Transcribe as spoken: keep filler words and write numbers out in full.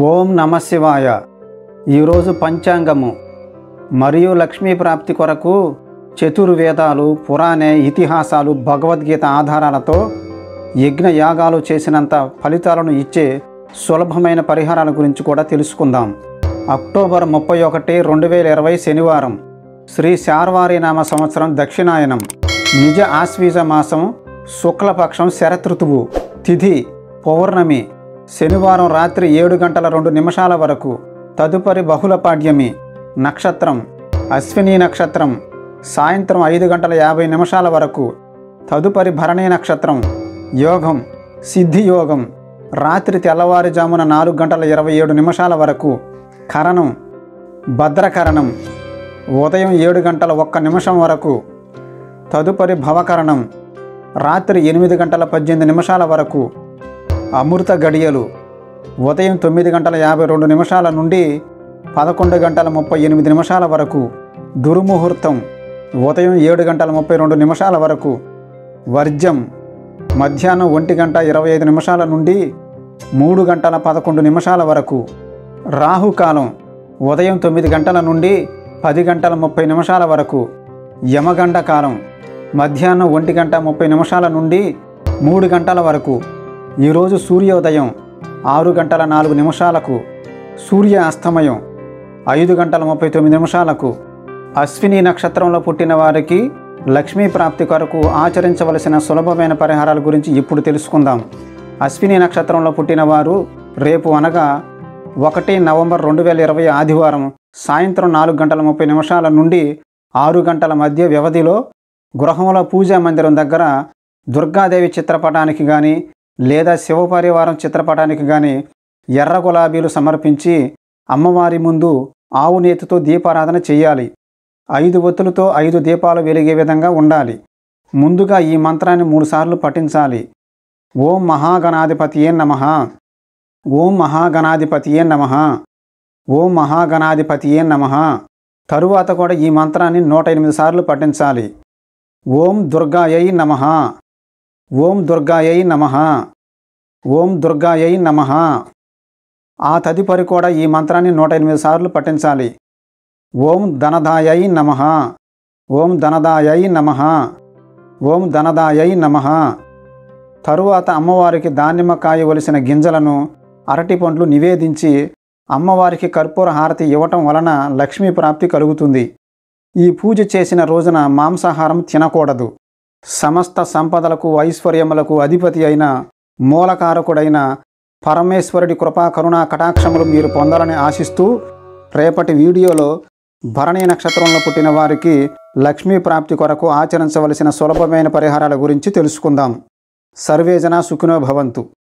ఓం నమ శివాయ. ఈరోజు పంచాంగము మరియు లక్ష్మీ ప్రాప్తి కొరకు చతుర్వేదాలు, పురాణే ఇతిహాసాలు, భగవద్గీత ఆధారాలతో యజ్ఞ యాగాలు చేసినంత ఫలితాలను ఇచ్చే సులభమైన పరిహారాల గురించి కూడా తెలుసుకుందాం. అక్టోబర్ ముప్పై ఒకటి రెండు వేల ఇరవై శనివారం, శ్రీ శార్వారి నామ సంవత్సరం దక్షిణాయనం, నిజ ఆశ్వీజ మాసం, శుక్లపక్షం, శరతృతువు, తిథి పౌర్ణమి, శనివారం రాత్రి ఏడు గంటల రెండు నిమిషాల వరకు. తదుపరి బహుళ పాడ్యమి, నక్షత్రం అశ్విని నక్షత్రం, సాయంత్రం ఐదు గంటల యాభై నిమిషాల వరకు. తదుపరి భరణి నక్షత్రం, యోగం సిద్ధి యోగం, రాత్రి తెల్లవారుజామున నాలుగు గంటల ఇరవై ఏడు నిమిషాల వరకు. కరణం భద్రకరణం, ఉదయం ఏడు గంటల ఒక్క నిమిషం వరకు. తదుపరి భవకరణం, రాత్రి ఎనిమిది గంటల పద్దెనిమిది నిమిషాల వరకు. అమృత గడియలు ఉదయం తొమ్మిది గంటల యాభై రెండు నిమిషాల నుండి పదకొండు గంటల ముప్పై ఎనిమిది నిమిషాల వరకు. దుర్ముహూర్తం ఉదయం ఏడు గంటల ముప్పై రెండు నిమిషాల వరకు. వర్జం మధ్యాహ్నం ఒంటి గంట ఇరవై ఐదు నిమిషాల నుండి మూడు గంటల పదకొండు నిమిషాల వరకు. రాహుకాలం ఉదయం తొమ్మిది గంటల నుండి పది గంటల ముప్పై నిమిషాల వరకు. యమగండ కాలం మధ్యాహ్నం ఒంటి గంట ముప్పై నిమిషాల నుండి మూడు గంటల వరకు. ఈరోజు సూర్యోదయం ఆరు గంటల నాలుగు నిమిషాలకు, సూర్య అస్తమయం ఐదు గంటల ముప్పై తొమ్మిది నిమిషాలకు. అశ్విని నక్షత్రంలో పుట్టిన వారికి లక్ష్మీ ప్రాప్తి కొరకు ఆచరించవలసిన సులభమైన పరిహారాల గురించి ఇప్పుడు తెలుసుకుందాం. అశ్విని నక్షత్రంలో పుట్టిన వారు రేపు అనగా ఒకటి నవంబర్ రెండు వేల ఇరవై ఆదివారం సాయంత్రం నాలుగు గంటల ముప్పై నిమిషాల నుండి ఆరు గంటల మధ్య వ్యవధిలో గృహంలో పూజా మందిరం దగ్గర దుర్గాదేవి చిత్రపటానికి కానీ లేదా శివపరివారం చిత్రపటానికి కానీ ఎర్ర గులాబీలు సమర్పించి అమ్మవారి ముందు ఆవు నేతితో దీపారాధన చేయాలి. ఐదు ఒత్తులతో ఐదు దీపాలు వెలిగే విధంగా ఉండాలి. ముందుగా ఈ మంత్రాన్ని మూడుసార్లు పఠించాలి. ఓం మహాగణాధిపతియే నమః, ఓం మహాగణాధిపతియే నమః, ఓం మహాగణాధిపతియే నమః. తరువాత కూడా ఈ మంత్రాన్ని నూట ఎనిమిది సార్లు పఠించాలి. ఓం దుర్గాయై నమః, ఓం దుర్గాయై నమః, ఓం దుర్గాయై నమః. ఆ తదుపరి కూడా ఈ మంత్రాన్ని నూట ఎనిమిది సార్లు పఠించాలి. ఓం ధనదాయై నమః, ఓం ధనదాయై నమః, ఓం ధనదాయై నమః. తరువాత అమ్మవారికి దానిమ్మకాయ ఒలిసిన గింజలను, అరటి పండ్లు నివేదించి అమ్మవారికి కర్పూర హారతి ఇవ్వటం వలన లక్ష్మీ ప్రాప్తి కలుగుతుంది. ఈ పూజ చేసిన రోజున మాంసాహారం తినకూడదు. సమస్త సంపదలకు, ఐశ్వర్యములకు అధిపతి అయిన మూలకారకుడైన పరమేశ్వరుడి కృపా కరుణా కటాక్షములు మీరు పొందాలని ఆశిస్తూ రేపటి వీడియోలో భరణి నక్షత్రంలో పుట్టిన వారికి లక్ష్మీ ప్రాప్తి కొరకు ఆచరించవలసిన సులభమైన పరిహారాల గురించి తెలుసుకుందాం. సర్వేజన సుఖినో భవంతు.